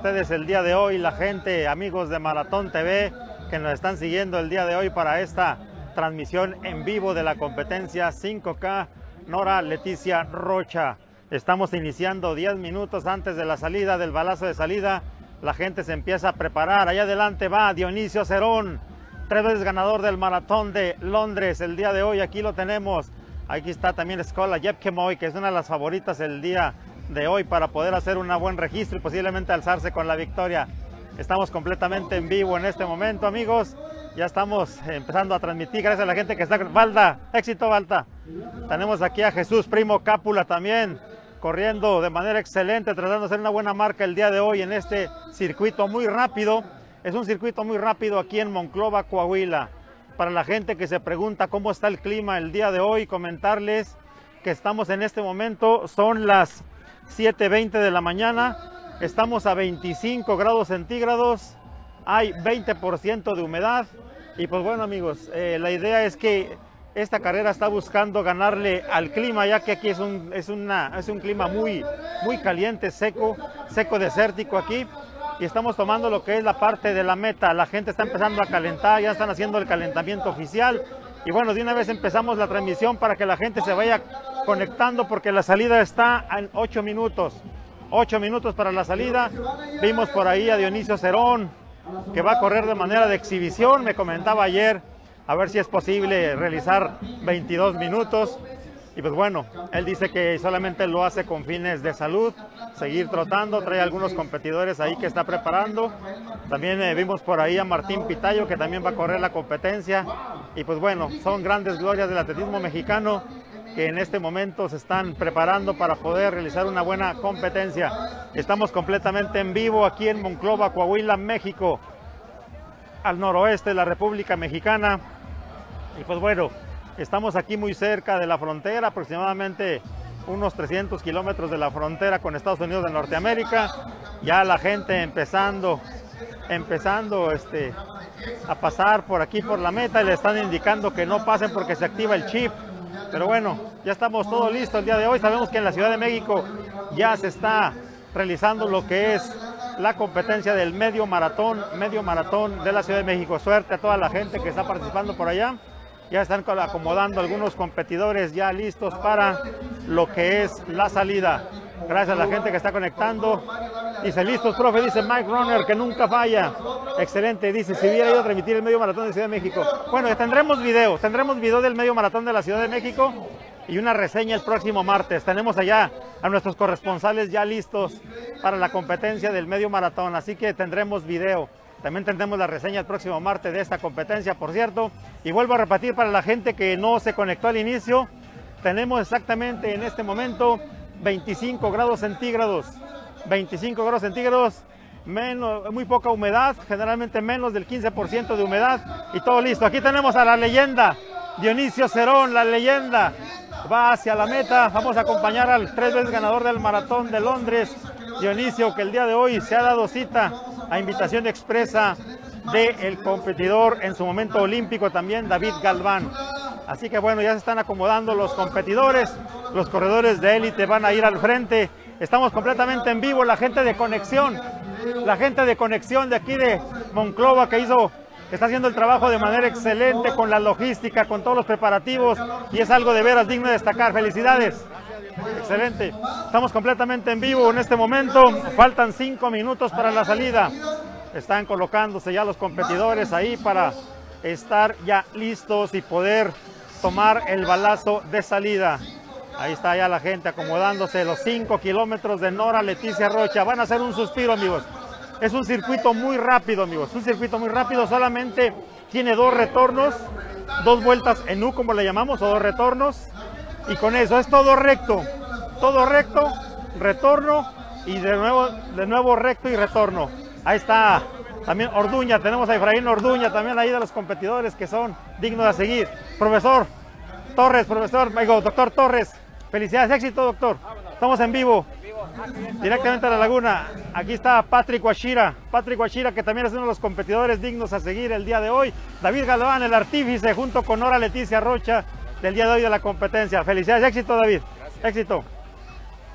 ustedes el día de hoy, la gente, amigos de Maratón TV, que nos están siguiendo el día de hoy para esta transmisión en vivo de la competencia 5K Nora Leticia Rocha. Estamos iniciando 10 minutos antes de la salida, del balazo de salida. La gente se empieza a preparar. Allá adelante va Dionisio Cerón, 3 veces ganador del Maratón de Londres el día de hoy. Aquí lo tenemos. Aquí está también Skola Jepkemoi, que es una de las favoritas el día de hoy para poder hacer un buen registro y posiblemente alzarse con la victoria. Estamos completamente en vivo en este momento, amigos. Ya estamos empezando a transmitir gracias a la gente que está. Valda, éxito Valda. Tenemos aquí a Jesús Primo Cápula también corriendo de manera excelente, tratando de hacer una buena marca el día de hoy en este circuito muy rápido. Es un circuito muy rápido aquí en Monclova, Coahuila. Para la gente que se pregunta cómo está el clima el día de hoy, comentarles que estamos en este momento, son las 7:20 de la mañana, estamos a 25 grados centígrados, hay 20% de humedad y pues bueno amigos, la idea es que esta carrera está buscando ganarle al clima, ya que aquí es un clima muy caliente, seco desértico aquí, y estamos tomando lo que es la parte de la meta. La gente está empezando a calentar, ya están haciendo el calentamiento oficial y bueno, de una vez empezamos la transmisión para que la gente se vaya conectando, porque la salida está en 8 minutos. 8 minutos para la salida. Vimos por ahí a Dionisio Cerón, que va a correr de manera de exhibición. Me comentaba ayer a ver si es posible realizar 22 minutos. Y pues bueno, él dice que solamente lo hace con fines de salud, seguir trotando. Trae algunos competidores ahí que está preparando. También vimos por ahí a Martín Pitayo, que también va a correr la competencia. Y pues bueno, son grandes glorias del atletismo mexicano que en este momento se están preparando para poder realizar una buena competencia. Estamos completamente en vivo aquí en Monclova, Coahuila, México, al noroeste de la República Mexicana. Y pues bueno, estamos aquí muy cerca de la frontera, aproximadamente unos 300 kilómetros de la frontera con Estados Unidos de Norteamérica. Ya la gente empezando a pasar por aquí por la meta, y le están indicando que no pasen porque se activa el chip. Pero bueno, ya estamos todo listo el día de hoy. Sabemos que en la Ciudad de México ya se está realizando lo que es la competencia del medio maratón de la Ciudad de México. Suerte a toda la gente que está participando por allá. Ya están acomodando algunos competidores ya listos para lo que es la salida. Gracias a la gente que está conectando. Dice, listos, profe, dice Mike Runner, que nunca falla. Excelente, dice, si hubiera ido a transmitir el medio maratón de Ciudad de México. Bueno, ya tendremos video del medio maratón de la Ciudad de México y una reseña el próximo martes. Tenemos allá a nuestros corresponsales ya listos para la competencia del medio maratón, así que tendremos video. También tendremos la reseña el próximo martes de esta competencia, por cierto. Y vuelvo a repetir para la gente que no se conectó al inicio, tenemos exactamente en este momento 25 grados centígrados. 25 grados centígrados, muy poca humedad, generalmente menos del 15% de humedad y todo listo. Aquí tenemos a la leyenda, Dionisio Cerón, la leyenda, va hacia la meta. Vamos a acompañar al 3 veces ganador del Maratón de Londres, Dionisio, que el día de hoy se ha dado cita a invitación expresa del competidor en su momento olímpico también, David Galván. Así que bueno, ya se están acomodando los competidores, los corredores de élite van a ir al frente. Estamos completamente en vivo, la gente de conexión de aquí de Monclova que está haciendo el trabajo de manera excelente con la logística, con todos los preparativos, y es algo de veras digno de destacar. Felicidades. Excelente. Estamos completamente en vivo en este momento. Faltan 5 minutos para la salida. Están colocándose ya los competidores ahí para estar ya listos y poder tomar el balazo de salida. Ahí está ya la gente acomodándose. Los 5 kilómetros de Nora Leticia Rocha van a ser un suspiro, amigos. Es un circuito muy rápido, amigos. Un circuito muy rápido. Solamente tiene 2 retornos, 2 vueltas en U, como le llamamos, o 2 retornos. Y con eso es todo recto, retorno y de nuevo recto y retorno. Ahí está también Orduña, tenemos a Efraín Orduña también ahí de los competidores que son dignos de seguir. Doctor Torres, felicidades, éxito, doctor. Estamos en vivo, directamente a la laguna. Aquí está Patrick Washira, que también es uno de los competidores dignos a seguir el día de hoy. David Galván, el artífice, junto con Nora Leticia Rocha, del día de hoy de la competencia. Felicidades, éxito, David. Gracias. Éxito.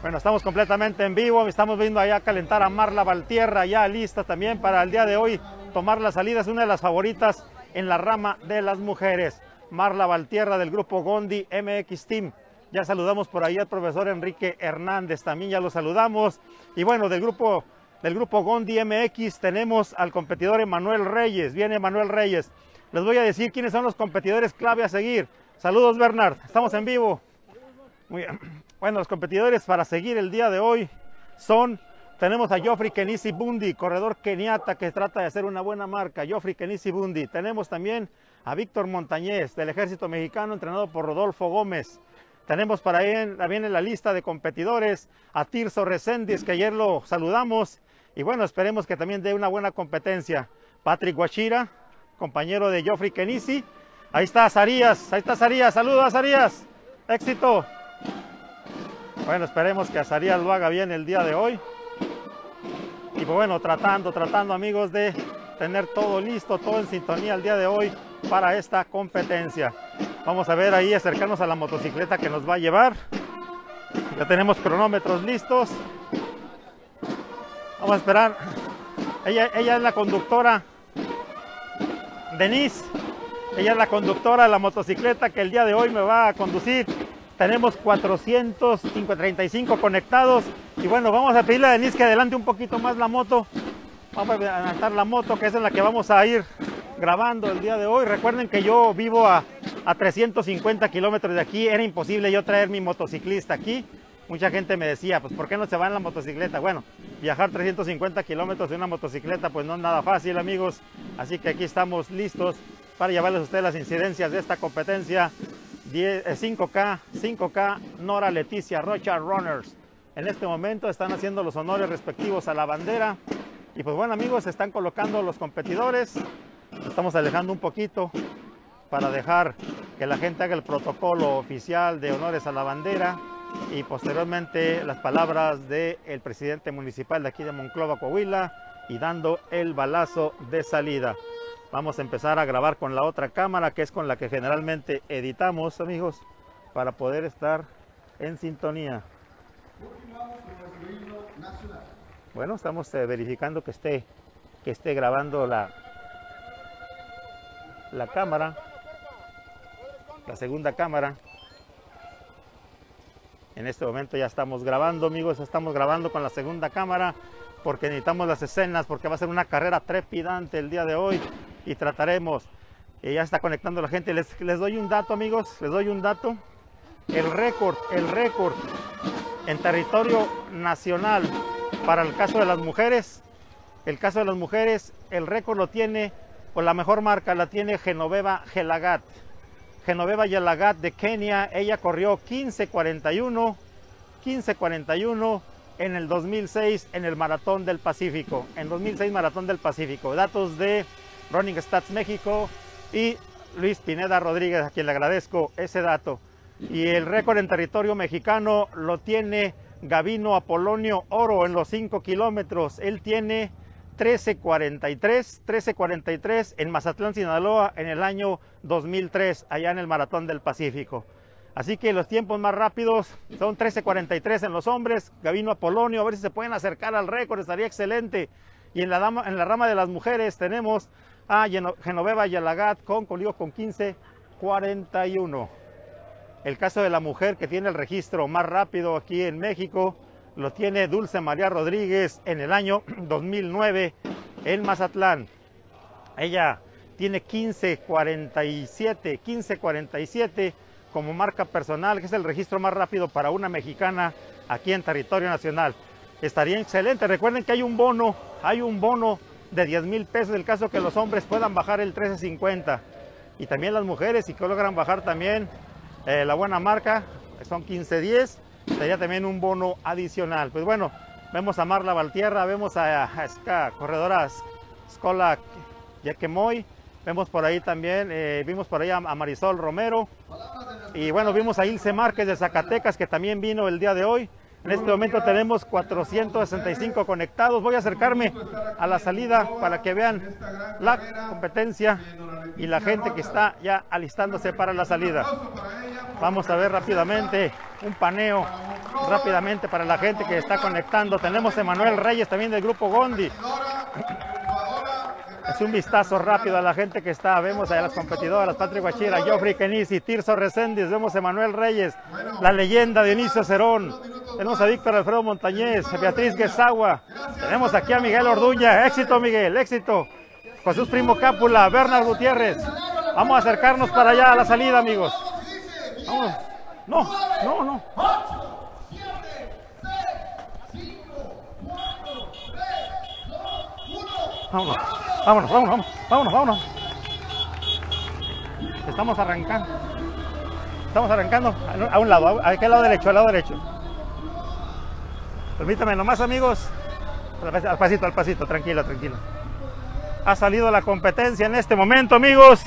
Bueno, estamos completamente en vivo, estamos viendo allá calentar a Marla Valtierra, ya lista también para el día de hoy tomar la salida, es una de las favoritas en la rama de las mujeres. Marla Valtierra del grupo Gondi MX Team. Ya saludamos por ahí al profesor Enrique Hernández, también ya lo saludamos. Y bueno, del grupo Gondi MX tenemos al competidor Emanuel Reyes, viene Emanuel Reyes. Les voy a decir quiénes son los competidores clave a seguir. Saludos, Bernard, estamos en vivo. Muy bien. Bueno, los competidores para seguir el día de hoy tenemos a Geoffrey Kenisi Bundi, corredor keniata que trata de hacer una buena marca, Geoffrey Kenisi Bundi. Tenemos también a Víctor Montañez del Ejército Mexicano, entrenado por Rodolfo Gómez. Tenemos para ahí también en la lista de competidores a Tirso Reséndiz, que ayer lo saludamos. Y bueno, esperemos que también dé una buena competencia. Patrick Guachira, compañero de Geoffrey Kenisi. Ahí está Sarías, saludos a Sarías, éxito. Bueno, esperemos que Azarías lo haga bien el día de hoy. Y pues bueno, tratando amigos de tener todo listo, todo en sintonía el día de hoy para esta competencia. Vamos a ver ahí, acercarnos a la motocicleta que nos va a llevar. Ya tenemos cronómetros listos. Vamos a esperar. Ella es la conductora, Denise. Ella es la conductora de la motocicleta que el día de hoy me va a conducir. Tenemos 435 conectados. Y bueno, vamos a pedirle a Denise que adelante un poquito más la moto. Vamos a adelantar la moto, que es en la que vamos a ir grabando el día de hoy. Recuerden que yo vivo a 350 kilómetros de aquí. Era imposible yo traer mi motociclista aquí. Mucha gente me decía, pues ¿por qué no se va en la motocicleta? Bueno, viajar 350 kilómetros de una motocicleta pues no es nada fácil, amigos. Así que aquí estamos listos para llevarles a ustedes las incidencias de esta competencia 5K Nora Leticia Rocha Runners. En este momento están haciendo los honores respectivos a la bandera. Y pues bueno, amigos, se están colocando los competidores. Estamos alejando un poquito para dejar que la gente haga el protocolo oficial de honores a la bandera. Y posteriormente las palabras del presidente municipal de aquí de Monclova, Coahuila, y dando el balazo de salida. Vamos a empezar a grabar con la otra cámara, que es con la que generalmente editamos, amigos, para poder estar en sintonía. Bueno, estamos verificando que esté grabando la cámara, la segunda cámara. En este momento ya estamos grabando, amigos, estamos grabando con la segunda cámara porque necesitamos las escenas, porque va a ser una carrera trepidante el día de hoy y trataremos. Ya está conectando la gente. Les doy un dato, amigos, les doy un dato. El récord en territorio nacional para el caso de las mujeres, el récord lo tiene, o la mejor marca la tiene Genoveva Yelagat. Genoveva Yelagat de Kenia. Ella corrió 15:41 en el 2006 en el Maratón del Pacífico. En 2006 Maratón del Pacífico. Datos de Running Stats México y Luis Pineda Rodríguez, a quien le agradezco ese dato. Y el récord en territorio mexicano lo tiene Gavino Apolonio Oro en los 5 kilómetros. Él tiene 13:43 en Mazatlán, Sinaloa, en el año 2003, allá en el Maratón del Pacífico. Así que los tiempos más rápidos son 13:43 en los hombres. Gavino Apolonio, a ver si se pueden acercar al récord, estaría excelente. Y en la rama de las mujeres tenemos a Genoveva Yelagat con 15:41. El caso de la mujer que tiene el registro más rápido aquí en México lo tiene Dulce María Rodríguez en el año 2009 en Mazatlán. Ella tiene 15:47 como marca personal, que es el registro más rápido para una mexicana aquí en territorio nacional. Estaría excelente. Recuerden que hay un bono de 10,000 pesos en el caso que los hombres puedan bajar el 13:50. Y también las mujeres, si logran bajar también la buena marca, son 15:10. Sería también un bono adicional. Pues bueno, vemos a Marla Valtierra, vemos a esta corredora Escola Yaquemoy, vemos por ahí también, vimos por ahí a Marisol Romero, y bueno, vimos a Ilse Márquez de Zacatecas, que también vino el día de hoy. En este momento tenemos 465 conectados. Voy a acercarme a la salida para que vean la competencia y la gente que está ya alistándose para la salida. Vamos a ver rápidamente un paneo rápidamente para la gente que está conectando. Tenemos a Emanuel Reyes también del grupo Gondi. Es un vistazo rápido a la gente que está. Vemos a las competidoras, Patrick Guachira, Joffrey Kenisi, Tirso Reséndiz, vemos a Emanuel Reyes, la leyenda Dionisio Cerón. Tenemos a Víctor Alfredo Montañez, a Beatriz Guesagua. Tenemos aquí a Miguel Orduña. Éxito, Miguel, éxito. Jesús Primo Cápula, Bernard Gutiérrez. Vamos a acercarnos para allá a la salida, amigos. Vamos. No, no, no. Vámonos, vámonos, vámonos, vámonos, vámonos. Estamos arrancando. Estamos arrancando a un lado, a aquel lado derecho, al lado derecho. Permítame nomás, amigos. Al pasito, tranquilo, tranquilo. Ha salido la competencia en este momento, amigos.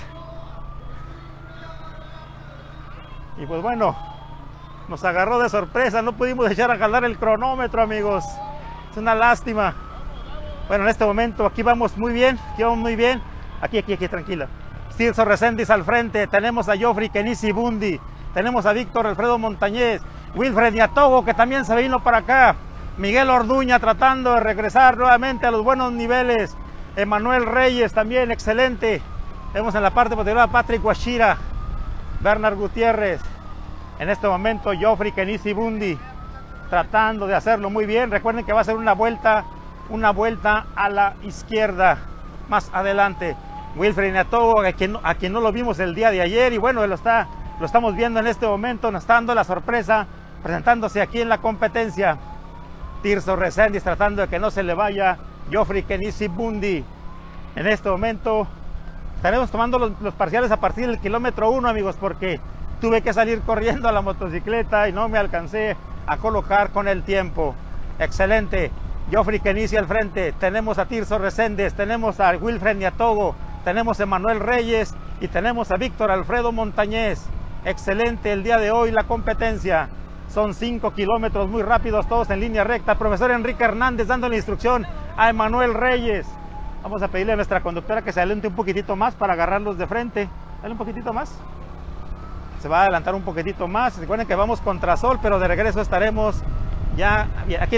Y pues bueno, nos agarró de sorpresa. No pudimos echar a jalar el cronómetro, amigos. Es una lástima. Bueno, en este momento aquí vamos muy bien, Aquí, tranquila. Tirso Reséndiz al frente, tenemos a Joffrey Kenisi Bundi, tenemos a Víctor Alfredo Montañez, Wilfred Niatogo, que también se vino para acá, Miguel Orduña tratando de regresar nuevamente a los buenos niveles, Emanuel Reyes también, excelente. Vemos en la parte posterior a Patrick Guachira, Bernard Gutiérrez. En este momento Joffrey Kenisi Bundi tratando de hacerlo muy bien. Recuerden que va a ser una vuelta a la izquierda más adelante. Wilfred Niatogo, a quien no lo vimos el día de ayer, y bueno, lo estamos viendo en este momento, nos está dando la sorpresa, presentándose aquí en la competencia. Tirso Reséndiz tratando de que no se le vaya Joffrey Kenisi Bundi. En este momento estaremos tomando los parciales a partir del kilómetro 1, amigos, porque tuve que salir corriendo a la motocicleta y no me alcancé a colocar con el tiempo. Excelente. Joffrey Kenisi al frente, tenemos a Tirso Reséndiz, tenemos a Wilfred Niatogo, tenemos a Emanuel Reyes y tenemos a Víctor Alfredo Montañez. Excelente el día de hoy la competencia. Son 5 kilómetros muy rápidos, todos en línea recta. Profesor Enrique Hernández dando la instrucción a Emanuel Reyes. Vamos a pedirle a nuestra conductora que se adelante un poquitito más para agarrarlos de frente. Dale un poquitito más. Se va a adelantar un poquitito más. Recuerden que vamos contra sol, pero de regreso estaremos ya aquí.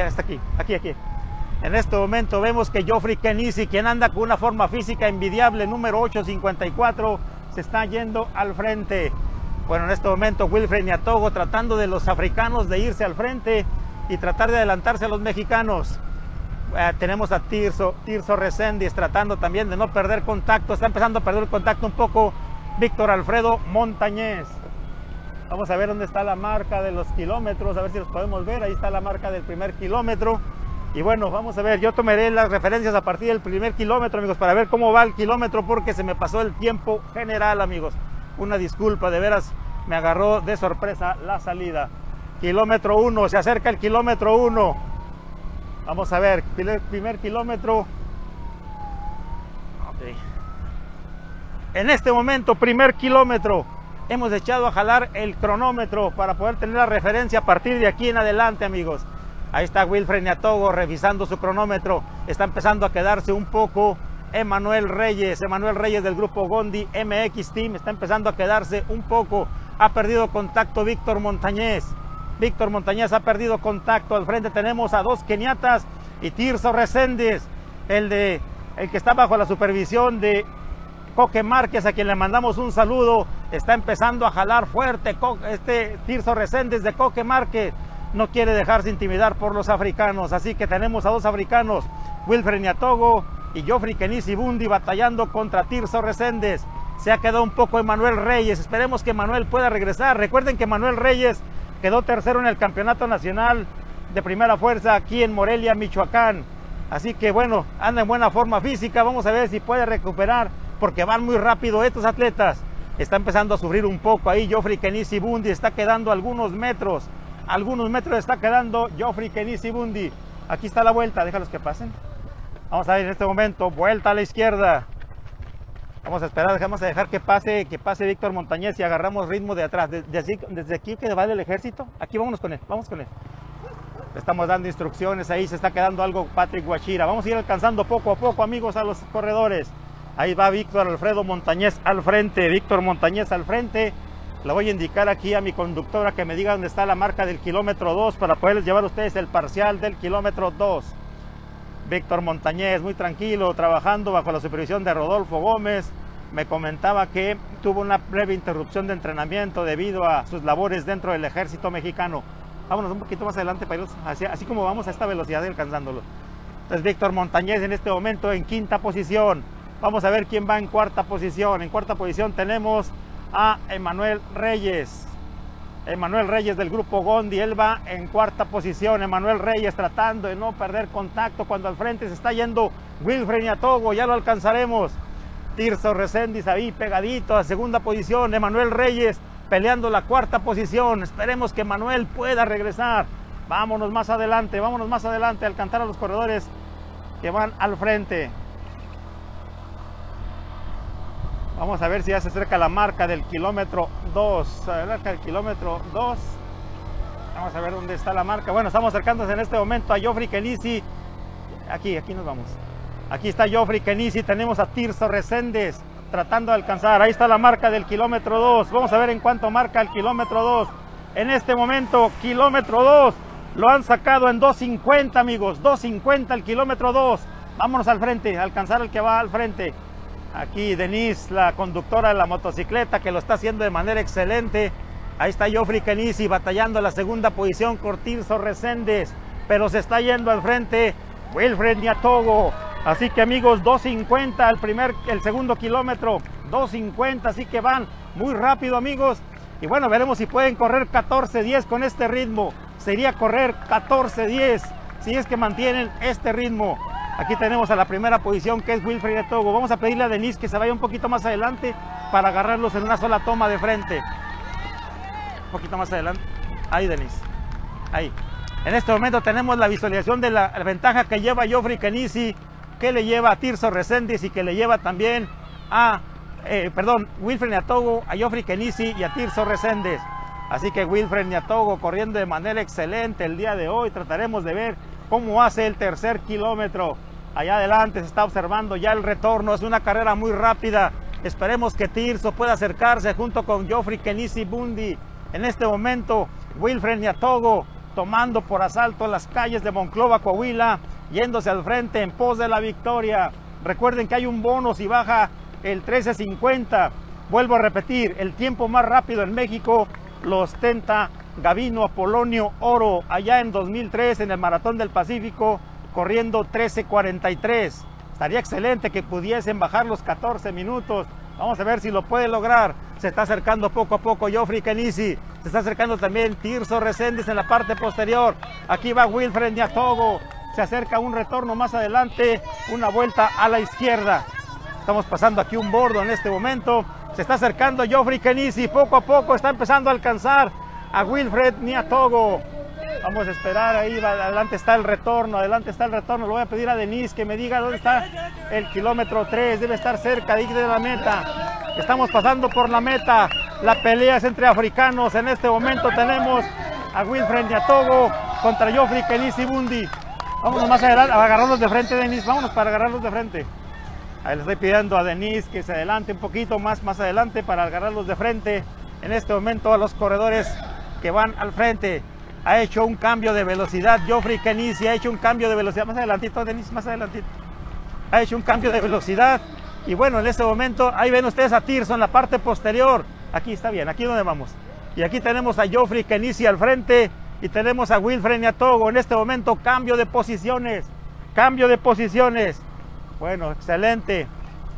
En este momento vemos que Joffrey Kenisi, quien anda con una forma física envidiable, número 854, se está yendo al frente. Bueno, en este momento Wilfred Niatogo tratando de los africanos de irse al frente y tratar de adelantarse a los mexicanos. Tenemos a Tirso Reséndiz tratando también de no perder contacto. Está empezando a perder el contacto un poco Víctor Alfredo Montañez. Vamos a ver dónde está la marca de los kilómetros, a ver si los podemos ver. Ahí está la marca del primer kilómetro. Y bueno, vamos a ver, yo tomaré las referencias a partir del primer kilómetro, amigos, para ver cómo va el kilómetro, porque se me pasó el tiempo general, amigos. Una disculpa, de veras, me agarró de sorpresa la salida. Kilómetro 1, se acerca el kilómetro 1. Vamos a ver, primer kilómetro. Okay. En este momento, primer kilómetro. Hemos echado a jalar el cronómetro para poder tener la referencia a partir de aquí en adelante, amigos. Ahí está Wilfred Niatogo revisando su cronómetro. Está empezando a quedarse un poco Emanuel Reyes del grupo Gondi MX Team. Está empezando a quedarse un poco. Ha perdido contacto Víctor Montañez. Víctor Montañez ha perdido contacto. Al frente tenemos a dos keniatas y Tirso Reséndiz, el que está bajo la supervisión de Coque Márquez, a quien le mandamos un saludo. Está empezando a jalar fuerte Tirso Reséndiz de Coque Márquez. No quiere dejarse intimidar por los africanos, así que tenemos a dos africanos, Wilfred Niatogo y Joffrey Kenisi Bundi, batallando contra Tirso Reséndiz. Se ha quedado un poco Emanuel Reyes. Esperemos que Emanuel pueda regresar. Recuerden que Emanuel Reyes quedó tercero en el campeonato nacional de primera fuerza aquí en Morelia, Michoacán. Así que bueno, anda en buena forma física. Vamos a ver si puede recuperar, porque van muy rápido estos atletas. Está empezando a sufrir un poco ahí Joffrey Kenisi Bundi. Está quedando algunos metros está quedando Joffrey Kenisi Bundi. Aquí está la vuelta, déjalos que pasen. Vamos a ver en este momento, vuelta a la izquierda. Vamos a esperar, vamos a dejar que pase Víctor Montañez y agarramos ritmo de atrás. Desde aquí que va del ejército, aquí vamos con él. Le estamos dando instrucciones, ahí se está quedando algo Patrick Guachira. Vamos a ir alcanzando poco a poco, amigos, a los corredores. Ahí va Víctor Alfredo Montañez al frente, Le voy a indicar aquí a mi conductora que me diga dónde está la marca del kilómetro 2 para poderles llevar a ustedes el parcial del kilómetro 2. Víctor Montañez, muy tranquilo, trabajando bajo la supervisión de Rodolfo Gómez. Me comentaba que tuvo una breve interrupción de entrenamiento debido a sus labores dentro del ejército mexicano. Vámonos un poquito más adelante para irnos así como vamos a esta velocidad alcanzándolo. Entonces Víctor Montañez en este momento en quinta posición. Vamos a ver quién va en cuarta posición. En cuarta posición tenemos a Emanuel Reyes. Emanuel Reyes del grupo Gondi, él va en cuarta posición. Emanuel Reyes tratando de no perder contacto cuando al frente se está yendo Wilfred Niatogo, ya lo alcanzaremos. Tirso Reséndiz ahí pegadito a segunda posición. Emanuel Reyes peleando la cuarta posición. Esperemos que Emanuel pueda regresar. Vámonos más adelante a alcanzar a los corredores que van al frente. Vamos a ver si ya se acerca la marca del kilómetro 2. La marca del kilómetro 2. Vamos a ver dónde está la marca. Bueno, estamos acercándose en este momento a Geoffrey Kenisi. Aquí nos vamos. Aquí está Geoffrey Kenisi. Tenemos a Tirso Reséndiz tratando de alcanzar. Ahí está la marca del kilómetro 2. Vamos a ver en cuánto marca el kilómetro 2. En este momento, kilómetro 2. Lo han sacado en 2.50, amigos. 2.50 el kilómetro 2. Vámonos al frente, a alcanzar el que va al frente. Aquí Denise, la conductora de la motocicleta, que lo está haciendo de manera excelente. Ahí está Geoffrey Kenisi batallando en la segunda posición con Tirso Reséndiz, pero se está yendo al frente Wilfred Niatogo. Así que amigos, 2.50 el segundo kilómetro, 2.50, así que van muy rápido, amigos. Y bueno, veremos si pueden correr 14.10 con este ritmo. Sería correr 14.10 si es que mantienen este ritmo. Aquí tenemos a la primera posición, que es Wilfred Niatogo. Vamos a pedirle a Denise que se vaya un poquito más adelante para agarrarlos en una sola toma de frente. Un poquito más adelante. Ahí, Denise. Ahí. En este momento tenemos la visualización de la ventaja que lleva Geoffrey Kenisi, que le lleva a Tirso Reséndiz y que le lleva también a, Wilfred Niatogo, a Geoffrey Kenisi y a Tirso Reséndiz. Así que Wilfred Niatogo corriendo de manera excelente el día de hoy. Trataremos de ver cómo hace el tercer kilómetro. Allá adelante se está observando ya el retorno. Es una carrera muy rápida. Esperemos que Tirso pueda acercarse junto con Geoffrey Kenisi Bundi. En este momento, Wilfred Niatogo tomando por asalto las calles de Monclova, Coahuila, yéndose al frente en pos de la victoria. Recuerden que hay un bono si baja el 13.50. Vuelvo a repetir, el tiempo más rápido en México lo ostenta Gavino Apolonio Oro, allá en 2003 en el Maratón del Pacífico, corriendo 13.43. Estaría excelente que pudiesen bajar los 14 minutos. Vamos a ver si lo puede lograr. Se está acercando poco a poco Geoffrey Kenisi. Se está acercando también Tirso Reséndiz en la parte posterior. Aquí va Wilfred Niatogo. Se acerca un retorno más adelante, una vuelta a la izquierda. Estamos pasando aquí un bordo en este momento. Se está acercando Geoffrey Kenisi. Poco a poco está empezando a alcanzar a Wilfred Niatogo. Vamos a esperar, ahí adelante está el retorno, Lo voy a pedir a Denise que me diga dónde está el kilómetro 3, debe estar cerca de la meta. Estamos pasando por la meta, la pelea es entre africanos. En este momento tenemos a Wilfred Niatogo contra Geoffrey Kenisi Bundi. Vámonos más adelante, a agarrarlos de frente, Denise, vámonos para agarrarlos de frente. Ahí le estoy pidiendo a Denise que se adelante un poquito más adelante para agarrarlos de frente. En este momento a los corredores que van al frente. Ha hecho un cambio de velocidad Geoffrey Kenisi, ha hecho un cambio de velocidad. Más adelantito, Denise, más adelantito. Ha hecho un cambio de velocidad. Y bueno, en este momento, ahí ven ustedes a Tirso en la parte posterior. Aquí está bien, aquí donde vamos. Y aquí tenemos a Geoffrey Kenisi al frente. Y tenemos a Wilfred Niatogo. En este momento, cambio de posiciones. Cambio de posiciones. Bueno, excelente.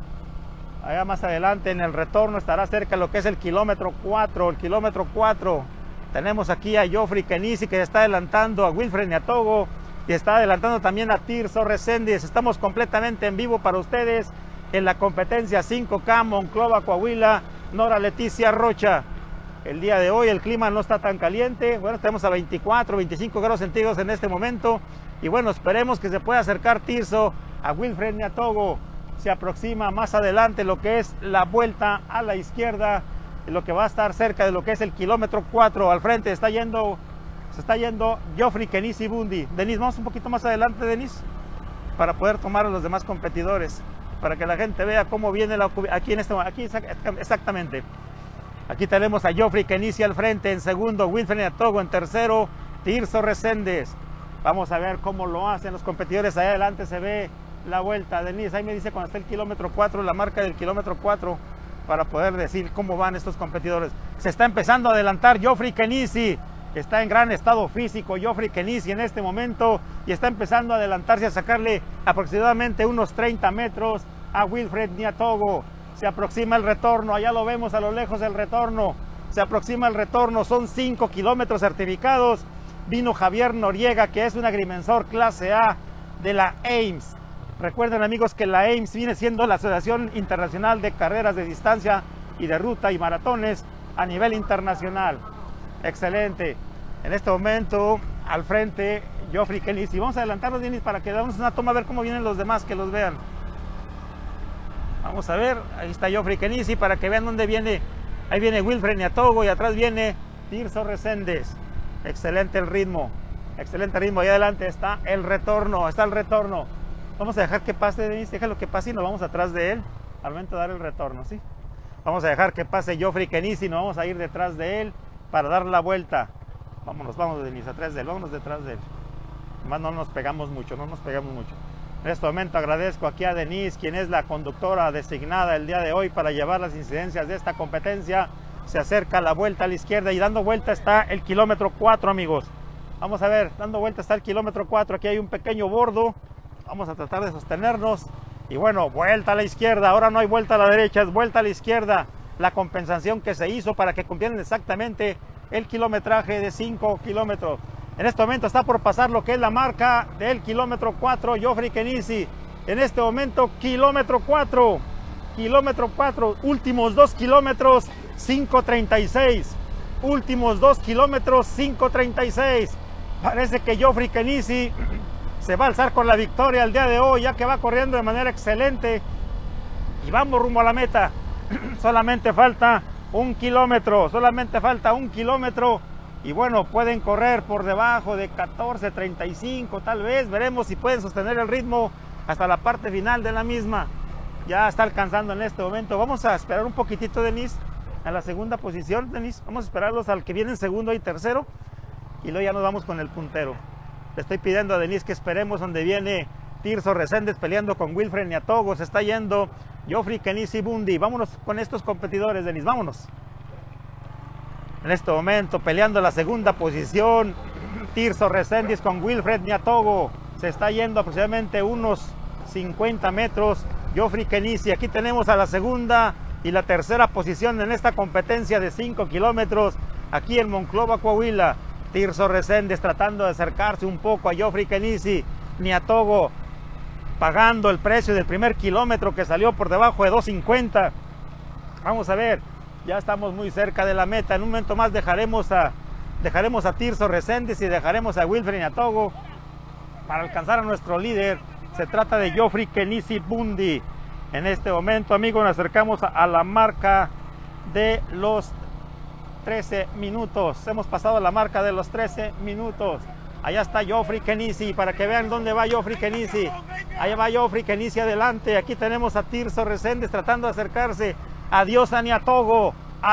Allá más adelante en el retorno estará cerca lo que es el kilómetro 4. El kilómetro 4. Tenemos aquí a Geoffrey Kenisi que está adelantando a Wilfred Niatogo y está adelantando también a Tirso Reséndiz. Estamos completamente en vivo para ustedes en la competencia 5K Monclova, Coahuila, Nora Leticia Rocha. El día de hoy el clima no está tan caliente. Bueno, estamos a 24, 25 grados centígrados en este momento. Y bueno, esperemos que se pueda acercar Tirso a Wilfred Niatogo. Se aproxima más adelante lo que es la vuelta a la izquierda, lo que va a estar cerca de lo que es el kilómetro 4. Al frente se está yendo Geoffrey Kenisi Bundi. Denise, vamos un poquito más adelante, Denise, para poder tomar a los demás competidores, para que la gente vea cómo viene aquí exactamente. Aquí tenemos a Geoffrey Kenisi al frente, en segundo Wilfred Niatogo, en tercero Tirso Reséndez. Vamos a ver cómo lo hacen los competidores. Allá adelante se ve la vuelta. Denise, ahí me dice cuando está el kilómetro 4, la marca del kilómetro 4, para poder decir cómo van estos competidores. Se está empezando a adelantar Geoffrey Kenisi, que está en gran estado físico. Geoffrey Kenisi en este momento, y está empezando a adelantarse, a sacarle aproximadamente unos 30 metros a Wilfred Niatogo. Se aproxima el retorno, allá lo vemos a lo lejos el retorno. Se aproxima el retorno, son 5 kilómetros certificados. Vino Javier Noriega, que es un agrimensor clase A de la AIMS. Recuerden, amigos, que la AIMS viene siendo la Asociación Internacional de Carreras de Distancia y de Ruta y Maratones a nivel internacional. Excelente. En este momento, al frente, Geoffrey Kenisi. Vamos a adelantarnos, Denis, para que damos una toma a ver cómo vienen los demás, que los vean. Vamos a ver, ahí está Geoffrey Kenisi, para que vean dónde viene. Ahí viene Wilfred Niatogo y atrás viene Tirso Reséndez. Excelente el ritmo, excelente ritmo. Ahí adelante está el retorno, Vamos a dejar que pase, Denis, déjalo que pase y nos vamos atrás de él al momento de dar el retorno, ¿sí? Vamos a dejar que pase Geoffrey Kenisi y nos vamos a ir detrás de él para dar la vuelta. Vámonos, Denis, atrás de él, vámonos detrás de él. Además no nos pegamos mucho. En este momento agradezco aquí a Denise, quien es la conductora designada el día de hoy para llevar las incidencias de esta competencia. Se acerca la vuelta a la izquierda y dando vuelta está el kilómetro 4, amigos. Vamos a ver, dando vuelta está el kilómetro 4. Aquí hay un pequeño bordo. Vamos a tratar de sostenernos. Y bueno, vuelta a la izquierda. Ahora no hay vuelta a la derecha, es vuelta a la izquierda. La compensación que se hizo para que cumplieran exactamente el kilometraje de 5 kilómetros. En este momento está por pasar lo que es la marca del kilómetro 4, Geoffrey Kenisi. En este momento, kilómetro 4, últimos 2 kilómetros, 5:36. Últimos 2 kilómetros, 5:36. Parece que Geoffrey Kenisi se va a alzar con la victoria el día de hoy, ya que va corriendo de manera excelente. Y vamos rumbo a la meta. Solamente falta 1 kilómetro, y bueno, pueden correr por debajo de 14:35 tal vez. Veremos si pueden sostener el ritmo hasta la parte final de la misma. Ya está alcanzando en este momento. Vamos a esperar un poquitito, Denise, a la segunda posición, Denise. Vamos a esperarlos al que viene en segundo y tercero, y luego ya nos vamos con el puntero. Le estoy pidiendo a Denise que esperemos donde viene Tirso Reséndez peleando con Wilfred Niatogo. Se está yendo Geoffrey Kenisi Bundi. Vámonos con estos competidores, Denise, vámonos. En este momento peleando la segunda posición, Tirso Reséndez con Wilfred Niatogo. Se está yendo aproximadamente unos 50 metros Geoffrey Kenisi. Aquí tenemos a la segunda y la tercera posición en esta competencia de 5 kilómetros aquí en Monclova, Coahuila. Tirso Reséndez tratando de acercarse un poco a Geoffrey Kenisi. Niatogo pagando el precio del primer kilómetro, que salió por debajo de 2.50. Vamos a ver, ya estamos muy cerca de la meta. En un momento más dejaremos a Tirso Reséndez y dejaremos a Wilfred Niatogo para alcanzar a nuestro líder. Se trata de Geoffrey Kenisi Bundi. En este momento, amigos, nos acercamos a la marca de los 13 minutos. Hemos pasado la marca de los 13 minutos. Allá está Geoffrey Kenisi, para que vean dónde va Geoffrey Kenisi. Allá va Geoffrey Kenisi adelante. Aquí tenemos a Tirso Reséndez tratando de acercarse. Adiós a Niatogo.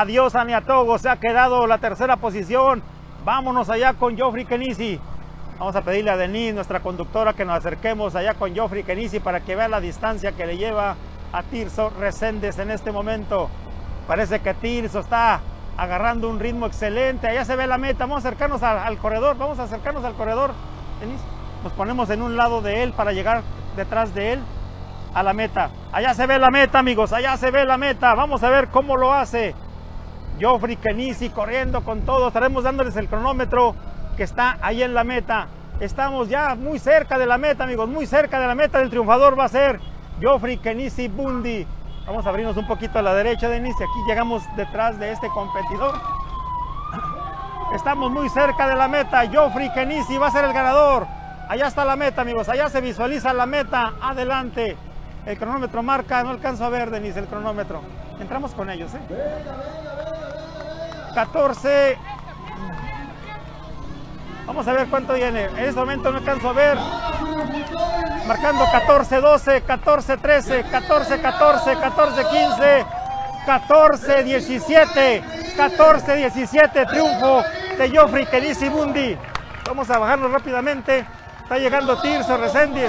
Se ha quedado la tercera posición. Vámonos allá con Geoffrey Kenisi. Vamos a pedirle a Denise, nuestra conductora, que nos acerquemos allá con Geoffrey Kenisi para que vea la distancia que le lleva a Tirso Reséndez en este momento. Parece que Tirso está agarrando un ritmo excelente. Allá se ve la meta. Vamos a acercarnos al corredor. Denise, nos ponemos en un lado de él para llegar detrás de él a la meta. Allá se ve la meta, amigos. Vamos a ver cómo lo hace Geoffrey Kenisi corriendo con todo. Estaremos dándoles el cronómetro que está ahí en la meta. Estamos ya muy cerca de la meta, amigos, muy cerca de la meta. El triunfador va a ser Geoffrey Kenisi Bundi. Vamos a abrirnos un poquito a la derecha, Denise. Aquí llegamos detrás de este competidor. Estamos muy cerca de la meta. Geoffrey Kenisi va a ser el ganador. Allá está la meta, amigos. Allá se visualiza la meta. Adelante. El cronómetro marca. No alcanzo a ver, Denise, el cronómetro. Entramos con ellos, 14. Vamos a ver cuánto viene. En este momento no alcanzo a ver. Marcando 14-12, 14-13, 14-14, 14-15, 14-17, 14-17, triunfo de Geoffrey Kenisibundi. Vamos a bajarlo rápidamente. Está llegando Tirso Reséndiz.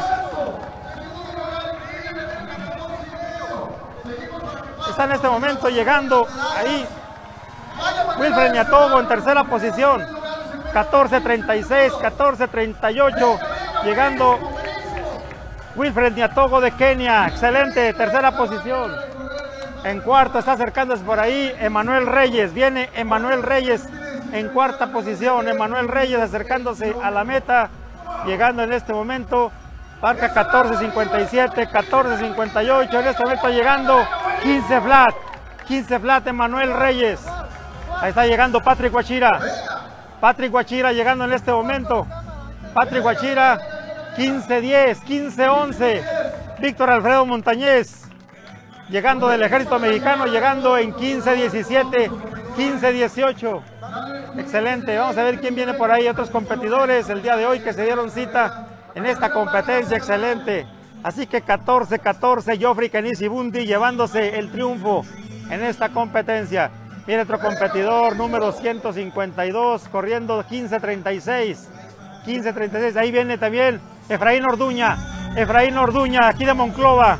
Está en este momento llegando ahí Wilfred Nyatogo en tercera posición. 14-36, 14-38. Llegando Wilfred Nyatogo de Kenia. Excelente, tercera posición. En cuarto está acercándose por ahí Emanuel Reyes. Viene Emanuel Reyes en cuarta posición. Emanuel Reyes acercándose a la meta. Llegando en este momento. Marca 14-57, 14-58. En este momento llegando 15 flat. 15 flat Emanuel Reyes. Ahí está llegando Patrick Guachira. Patrick Guachira llegando en este momento. Patrick Guachira 15-10, 15-11. Víctor Alfredo Montañez. Llegando del ejército mexicano, llegando en 15-17, 15-18. Excelente, vamos a ver quién viene por ahí, otros competidores el día de hoy que se dieron cita en esta competencia, excelente. Así que 14-14, Geoffrey Kenisibundi llevándose el triunfo en esta competencia. Viene otro competidor, número 152, corriendo 15-36, 15-36. Ahí viene también Efraín Orduña, aquí de Monclova.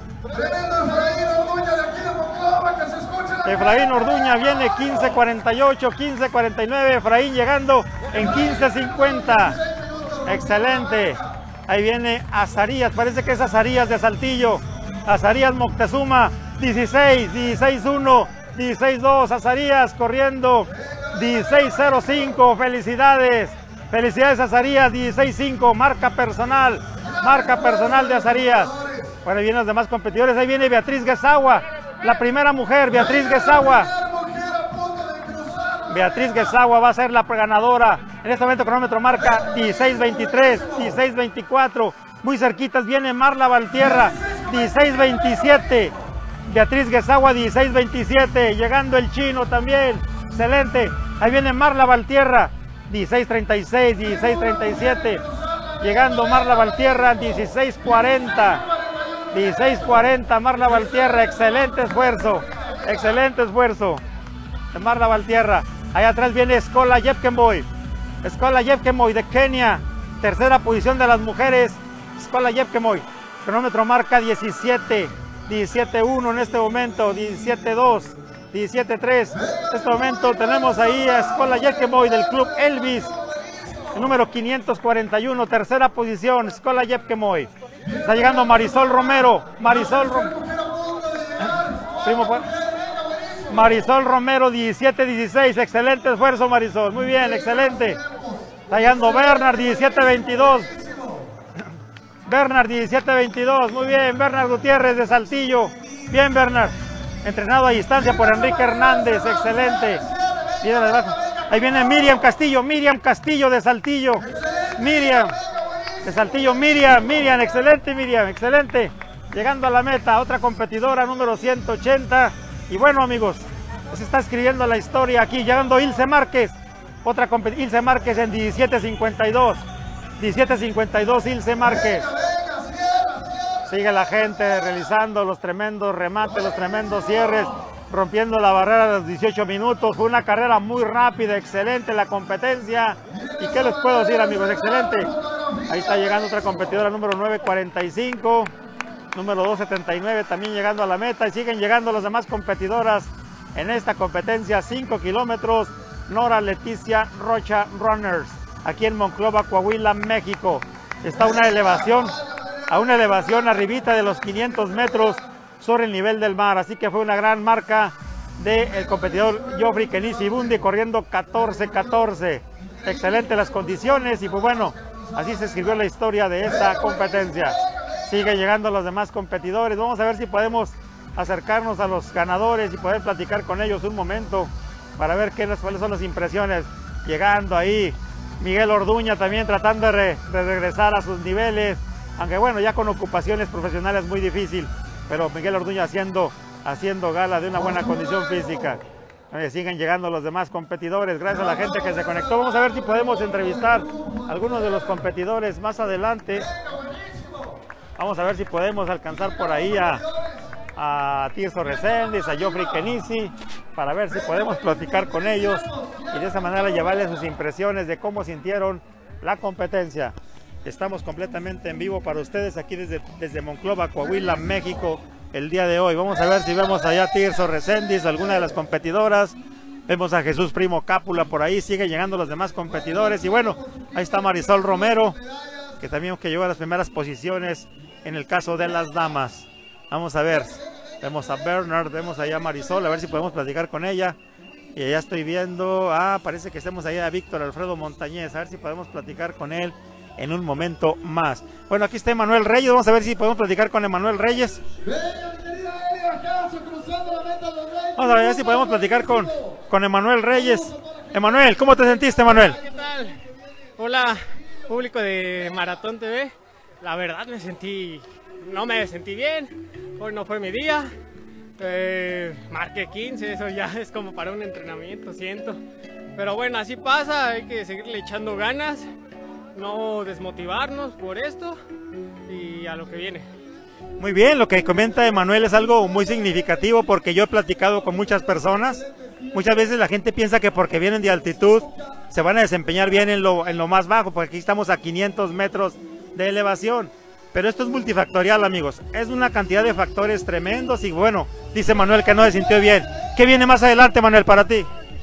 Efraín Orduña viene 15-48, 15-49, Efraín llegando en 15-50. Excelente. Ahí viene Azarías, parece que es Azarías de Saltillo. Azarías Moctezuma, 16, 16-1, 16-2. Azarías corriendo 16-05. Felicidades. Felicidades Azarías, 16-5. Marca personal de Azarías. Bueno, ahí vienen los demás competidores. Ahí viene Beatriz Guesagua. La primera mujer, Beatriz Guesagua. Beatriz Guesagua va a ser la ganadora. En este momento cronómetro marca 16-23, 16-24. Muy cerquitas viene Marla Valtierra, 16-27. Beatriz Guesagua, 16-27. Llegando el chino también. Excelente. Ahí viene Marla Valtierra, 16-36, 16-37. Llegando Marla Valtierra, 16-40. 16-40, Marla Valtierra, excelente esfuerzo de Marla Valtierra. Ahí atrás viene Escola Jepkemboy de Kenia, tercera posición de las mujeres, Escola Jepkemboy. Cronómetro marca 17, 17-1 en este momento, 17-2, 17-3. En este momento tenemos ahí a Escola Jepkemboy del Club Elvis, el número 541, tercera posición, Escola Jepkemboy. Está llegando Marisol Romero. Marisol Romero, 17-16. Excelente esfuerzo, Marisol. Muy bien, excelente. Está llegando Bernard, 17-22. Bernard, 17-22. Muy bien, Bernard Gutiérrez de Saltillo. Bien, Bernard. Entrenado a distancia por Enrique Hernández. Excelente. Ahí viene Miriam Castillo de Saltillo. Miriam, excelente Miriam, excelente. Llegando a la meta, otra competidora, número 180. Y bueno, amigos, se está escribiendo la historia aquí. Llegando Ilse Márquez, Ilse Márquez en 17-52. 17-52, Ilse Márquez. Sigue la gente realizando los tremendos remates, los tremendos cierres, rompiendo la barrera de los 18 minutos. Fue una carrera muy rápida, excelente la competencia. ¿Y qué les puedo decir, amigos? Excelente. Ahí está llegando otra competidora, número 945, número 279, también llegando a la meta. Y siguen llegando las demás competidoras en esta competencia, 5 kilómetros. Nora Leticia Rocha Runners, aquí en Monclova, Coahuila, México. Está a una elevación arribita de los 500 metros sobre el nivel del mar. Así que fue una gran marca del competidor Geoffrey Kenisibundi, corriendo 14-14. Excelente las condiciones y pues bueno, así se escribió la historia de esta competencia. Sigue llegando los demás competidores. Vamos a ver si podemos acercarnos a los ganadores y poder platicar con ellos un momento para ver cuáles son las impresiones. Llegando ahí Miguel Orduña también tratando de regresar a sus niveles, aunque bueno, ya con ocupaciones profesionales muy difícil, pero Miguel Orduña haciendo gala de una buena condición física. Siguen llegando los demás competidores, gracias a la gente que se conectó. Vamos a ver si podemos entrevistar a algunos de los competidores más adelante. Vamos a ver si podemos alcanzar por ahí a a Tirso Reséndiz, a Geoffrey Kenisi, para ver si podemos platicar con ellos y de esa manera llevarles sus impresiones de cómo sintieron la competencia. Estamos completamente en vivo para ustedes aquí desde Monclova, Coahuila, México, el día de hoy. Vamos a ver si vemos allá a Tirso Reséndiz, alguna de las competidoras. Vemos a Jesús Primo Cápula por ahí, siguen llegando los demás competidores. Y bueno, ahí está Marisol Romero, que también llegó a las primeras posiciones en el caso de las damas. Vamos a ver, vemos a Bernard, vemos allá a Marisol, a ver si podemos platicar con ella. Y ya estoy viendo, parece que estemos allá a Víctor Alfredo Montañez, a ver si podemos platicar con él en un momento más. Bueno, aquí está Emanuel Reyes, vamos a ver si podemos platicar con Emanuel Reyes. Vamos a ver si podemos platicar con Emanuel Reyes. Emanuel, ¿cómo te sentiste, Emanuel? ¿Qué tal? Hola, público de Maratón TV. La verdad no me sentí bien. Hoy no fue mi día. Marqué 15, eso ya es como para un entrenamiento, siento. Pero bueno, así pasa, hay que seguirle echando ganas, no desmotivarnos por esto y a lo que viene. Muy bien, lo que comenta Emanuel es algo muy significativo porque yo he platicado con muchas personas. Muchas veces la gente piensa que porque vienen de altitud se van a desempeñar bien en lo más bajo, porque aquí estamos a 500 metros de elevación. Pero esto es multifactorial, amigos. Es una cantidad de factores tremendos y bueno, dice Manuel que no se sintió bien. ¿Qué viene más adelante, Manuel, para ti?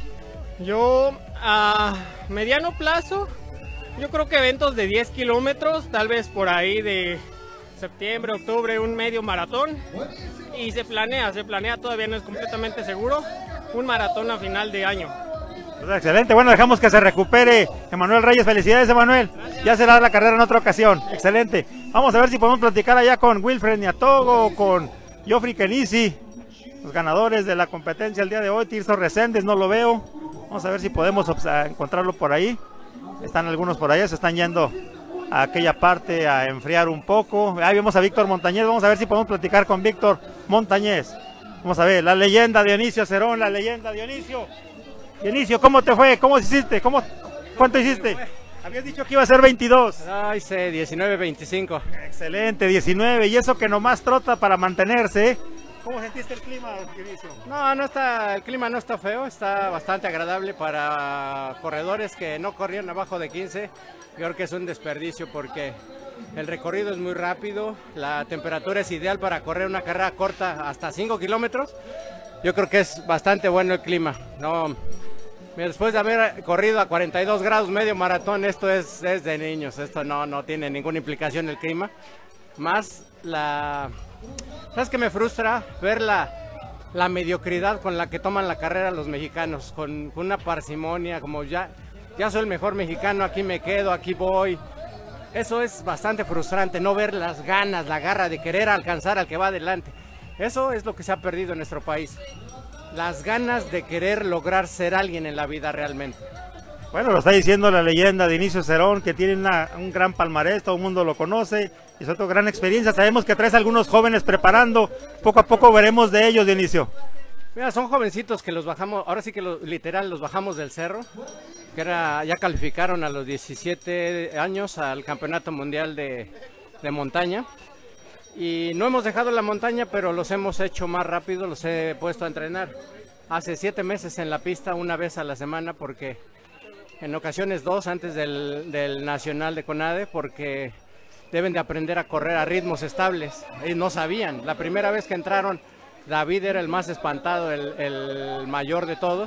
Yo a mediano plazo, yo creo que eventos de 10 kilómetros, tal vez por ahí de septiembre, octubre, un medio maratón. Y se planea, todavía no es completamente seguro, un maratón a final de año. Pues excelente, bueno, dejamos que se recupere Emanuel Reyes. Felicidades, Emanuel. Ya será la carrera en otra ocasión. Excelente. Vamos a ver si podemos platicar allá con Wilfred Niatogo, con Geoffrey Kenisi, los ganadores de la competencia el día de hoy. Tirso Reséndiz, no lo veo. Vamos a ver si podemos encontrarlo por ahí. Están algunos por allá, se están yendo a aquella parte a enfriar un poco. Ahí vemos a Víctor Montañez, vamos a ver si podemos platicar con Víctor Montañez. Vamos a ver, la leyenda Dionisio Cerón, la leyenda Dionisio. Dionisio, ¿cómo te fue? ¿Cómo hiciste? ¿Cuánto hiciste? Habías dicho que iba a ser 22. No, hice 19.25. Excelente, 19. Y eso que nomás trota para mantenerse, ¿eh? ¿Cómo sentiste el clima, Dionisio? El clima no está feo, está bastante agradable para corredores que no corrían abajo de 15. Yo creo que es un desperdicio porque el recorrido es muy rápido, la temperatura es ideal para correr una carrera corta hasta 5 kilómetros. Yo creo que es bastante bueno el clima. Después de haber corrido a 42 grados medio maratón, esto es de niños, esto no tiene ninguna implicación el clima. Más ¿sabes qué me frustra? Ver la mediocridad con la que toman la carrera los mexicanos, con una parsimonia, como ya soy el mejor mexicano, aquí me quedo, aquí voy. Eso es bastante frustrante, no ver las ganas, la garra de querer alcanzar al que va adelante. Eso es lo que se ha perdido en nuestro país. Las ganas de querer lograr ser alguien en la vida realmente. Bueno, lo está diciendo la leyenda Dionisio Cerón, que tiene un gran palmarés, todo el mundo lo conoce, y es otra gran experiencia. Sabemos que traes algunos jóvenes preparando, poco a poco veremos de ellos, Dionisio. Mira, son jovencitos que los bajamos, ahora sí que literal los bajamos del cerro, que ya calificaron a los 17 años al Campeonato Mundial de Montaña. Y no hemos dejado la montaña, pero los hemos hecho más rápido, los he puesto a entrenar. Hace 7 meses en la pista, una vez a la semana, porque en ocasiones 2 antes del Nacional de CONADE, porque deben de aprender a correr a ritmos estables. Ellos no sabían. La primera vez que entraron, David era el más espantado, el mayor de todos.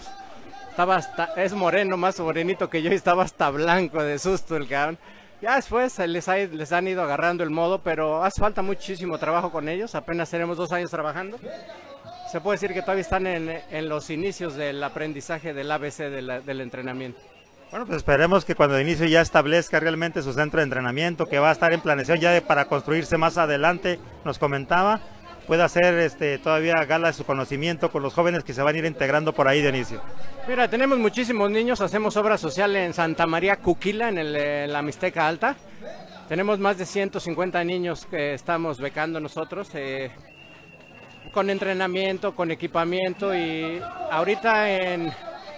Es moreno, más morenito que yo, y estaba hasta blanco de susto el cabrón. Ya después les han ido agarrando el modo, pero hace falta muchísimo trabajo con ellos. Apenas tenemos 2 años trabajando. Se puede decir que todavía están en los inicios del aprendizaje del ABC del entrenamiento. Bueno, pues esperemos que cuando de inicio ya establezca realmente su centro de entrenamiento, que va a estar en planeación ya para construirse más adelante, nos comentaba, pueda hacer todavía gala de su conocimiento con los jóvenes que se van a ir integrando por ahí de inicio. Mira, tenemos muchísimos niños, hacemos obra social en Santa María Cuquila, en la Mixteca Alta. Tenemos más de 150 niños que estamos becando nosotros, con entrenamiento, con equipamiento, y ahorita en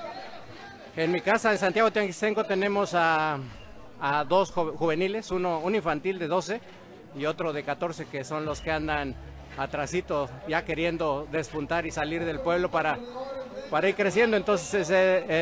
mi casa de Santiago Teanguistenco tenemos a 2 juveniles, uno infantil de 12 y otro de 14, que son los que andan atrasito, ya queriendo despuntar y salir del pueblo para ir creciendo. Entonces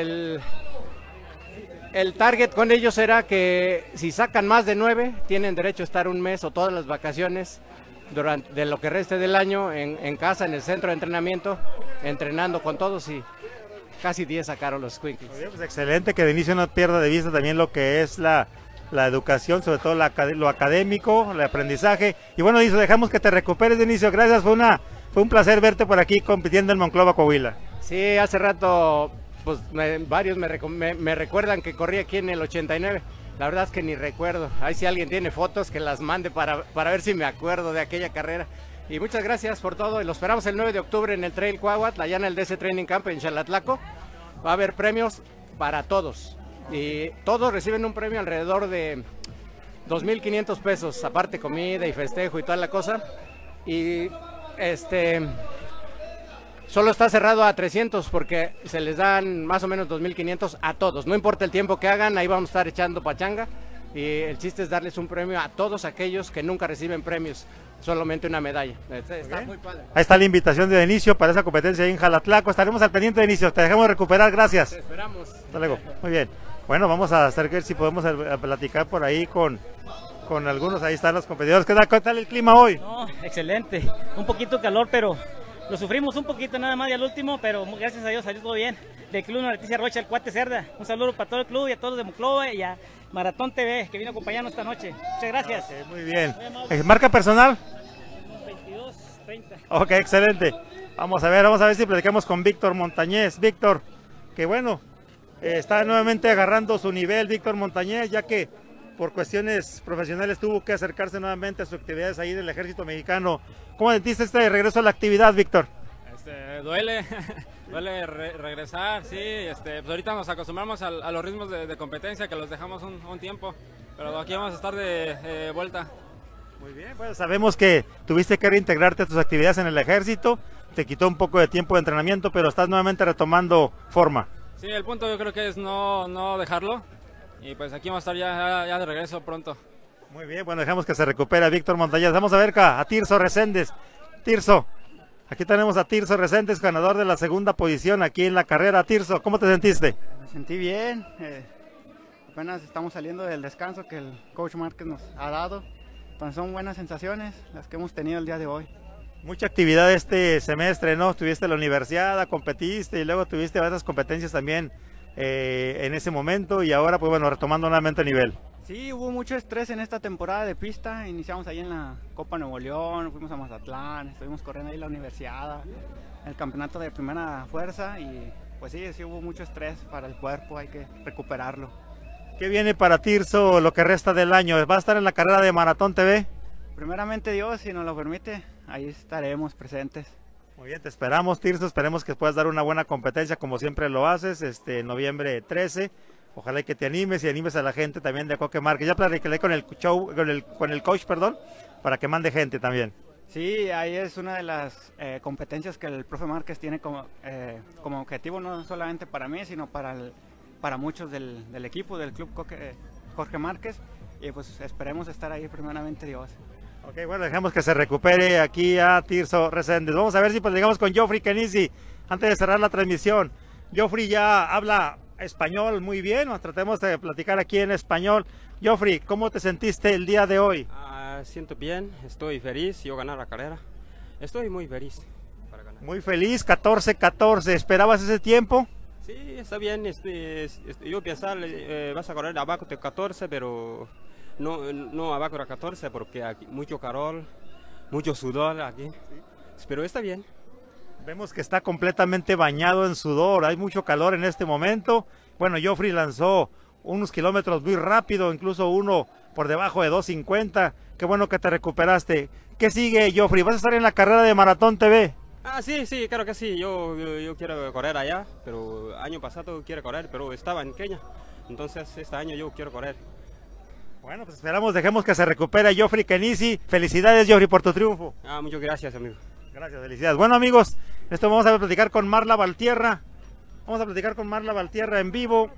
el target con ellos era que si sacan más de 9, tienen derecho a estar un mes o todas las vacaciones de lo que reste del año en casa, en el centro de entrenamiento, entrenando con todos, y casi 10 sacaron los Squinkles. Pues excelente, que de inicio no pierda de vista también lo que es la educación, sobre todo lo académico, el aprendizaje. Y bueno, Dinicio, dejamos que te recuperes, Dinicio. Gracias, fue un placer verte por aquí compitiendo en Monclova, Coahuila. Sí, hace rato pues varios me recuerdan que corrí aquí en el 89. La verdad es que ni recuerdo. Ahí si alguien tiene fotos, que las mande para ver si me acuerdo de aquella carrera. Y muchas gracias por todo. Y lo esperamos el 9 de octubre en el Trail Cuahuat, allá en el DC Training Camp en Xalatlaco. Va a haber premios para todos. Y todos reciben un premio alrededor de 2,500 pesos, aparte comida y festejo y toda la cosa. Y solo está cerrado a 300 porque se les dan más o menos 2,500 a todos. No importa el tiempo que hagan, ahí vamos a estar echando pachanga. Y el chiste es darles un premio a todos aquellos que nunca reciben premios, solamente una medalla. Está muy padre. Ahí está la invitación de Dinicio para esa competencia ahí en Xalatlaco. Estaremos al pendiente, Dinicio. Te dejamos recuperar, gracias. Te esperamos. Hasta luego. Muy bien. Bueno, vamos a hacer que si podemos platicar por ahí con algunos. Ahí están los competidores. ¿Qué tal el clima hoy? No, excelente. Un poquito calor, pero lo sufrimos un poquito nada más y al último, pero gracias a Dios salió todo bien. Del club Nora Leticia Rocha, el Cuate Cerda. Un saludo para todo el club y a todos de Monclova y a Maratón TV, que vino a acompañarnos esta noche. Muchas gracias. Okay, muy bien. ¿Marca personal? 22:30. Ok, excelente. Vamos a ver si platicamos con Víctor Montañez. Víctor, que bueno, está nuevamente agarrando su nivel, Víctor Montañez, ya que por cuestiones profesionales tuvo que acercarse nuevamente a sus actividades ahí del Ejército Mexicano. ¿Cómo sentiste este regreso a la actividad, Víctor? Duele, duele regresar, sí, pues ahorita nos acostumbramos a los ritmos de competencia que los dejamos un tiempo, pero aquí vamos a estar de vuelta. Muy bien, pues sabemos que tuviste que reintegrarte a tus actividades en el Ejército, te quitó un poco de tiempo de entrenamiento, pero estás nuevamente retomando forma. Sí, el punto yo creo que es no dejarlo, y pues aquí vamos a estar ya de regreso pronto. Muy bien, bueno, dejamos que se recupere Víctor Montañez. Vamos a ver acá a Tirso Reséndez. Tirso, aquí tenemos a Tirso Reséndez, ganador de la segunda posición aquí en la carrera. Tirso, ¿cómo te sentiste? Me sentí bien, apenas estamos saliendo del descanso que el coach Márquez nos ha dado, entonces son buenas sensaciones las que hemos tenido el día de hoy. Mucha actividad este semestre, ¿no? Estuviste en la universidad, competiste y luego tuviste varias competencias también en ese momento y ahora pues bueno, retomando nuevamente el nivel. Sí, hubo mucho estrés en esta temporada de pista, iniciamos ahí en la Copa Nuevo León, fuimos a Mazatlán, estuvimos corriendo ahí la universidad, el campeonato de primera fuerza y pues sí hubo mucho estrés para el cuerpo, hay que recuperarlo. ¿Qué viene para Tirso lo que resta del año? ¿Va a estar en la carrera de Maratón TV? Primeramente Dios, si nos lo permite, ahí estaremos presentes. Muy bien, te esperamos, Tirso, esperemos que puedas dar una buena competencia como siempre lo haces, noviembre 13. Ojalá que te animes y animes a la gente también de Coque Márquez. Ya platiqué con el coach, para que mande gente también. Sí, ahí es una de las competencias que el profe Márquez tiene como objetivo, no solamente para mí, sino para muchos del equipo, del club Jorge Márquez. Y pues esperemos estar ahí primeramente Dios. Ok, bueno, dejamos que se recupere aquí a Tirso Reséndez. Vamos a ver si llegamos con Geoffrey Kenisi antes de cerrar la transmisión. Geoffrey ya habla español muy bien, tratemos de platicar aquí en español. Geoffrey, ¿cómo te sentiste el día de hoy? Siento bien, estoy feliz, yo ganar la carrera, estoy muy feliz para ganar. Muy feliz, 14-14, ¿esperabas ese tiempo? Sí, está bien, yo pensaba, vas a correr abajo de 14, pero no abajo de 14 porque aquí mucho calor, mucho sudor aquí, pero está bien. Vemos que está completamente bañado en sudor, hay mucho calor en este momento. Bueno, Geoffrey lanzó unos kilómetros muy rápido, incluso uno por debajo de 2:50. Qué bueno que te recuperaste. ¿Qué sigue, Geoffrey? ¿Vas a estar en la carrera de Maratón TV? Sí, claro que sí. Yo quiero correr allá, pero año pasado quiero correr, pero estaba en Kenia. Entonces este año yo quiero correr. Bueno, pues esperamos, dejemos que se recupere Geoffrey Kenisi. Felicidades, Geoffrey, por tu triunfo. Muchas gracias, amigo. Gracias, felicidades. Bueno, amigos, esto vamos a platicar con Marla Valtierra. Vamos a platicar con Marla Valtierra en vivo.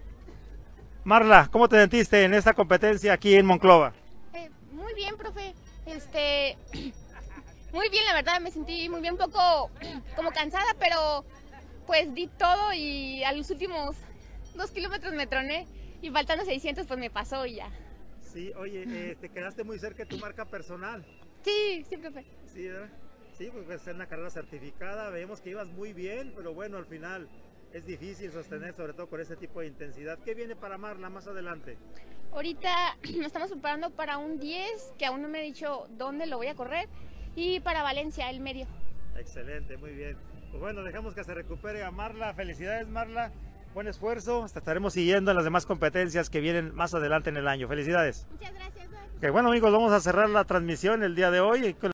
Marla, ¿cómo te sentiste en esta competencia aquí en Monclova? Muy bien, profe. Muy bien, la verdad, me sentí muy bien, un poco como cansada, pero pues di todo y a los últimos 2 kilómetros me troné y faltando 600 pues me pasó y ya. Sí, oye, te quedaste muy cerca de tu marca personal. Sí, siempre fue. Sí, ¿verdad? Sí, pues es una carrera certificada, vemos que ibas muy bien, pero bueno, al final es difícil sostener, sobre todo con ese tipo de intensidad. ¿Qué viene para Marla más adelante? Ahorita nos estamos preparando para un 10, que aún no me he dicho dónde lo voy a correr, y para Valencia, el medio. Excelente, muy bien. Pues bueno, dejamos que se recupere a Marla. Felicidades, Marla. Buen esfuerzo. Hasta estaremos siguiendo en las demás competencias que vienen más adelante en el año. Felicidades. Muchas gracias. Que bueno, amigos, vamos a cerrar la transmisión el día de hoy.